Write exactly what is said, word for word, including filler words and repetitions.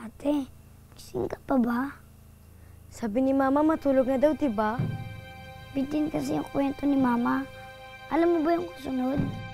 Ate, gising ka pa ba? Sabi ni Mama matulog na daw, diba? Bitin kasi yung kwento ni Mama. Alam mo ba yung kasunod?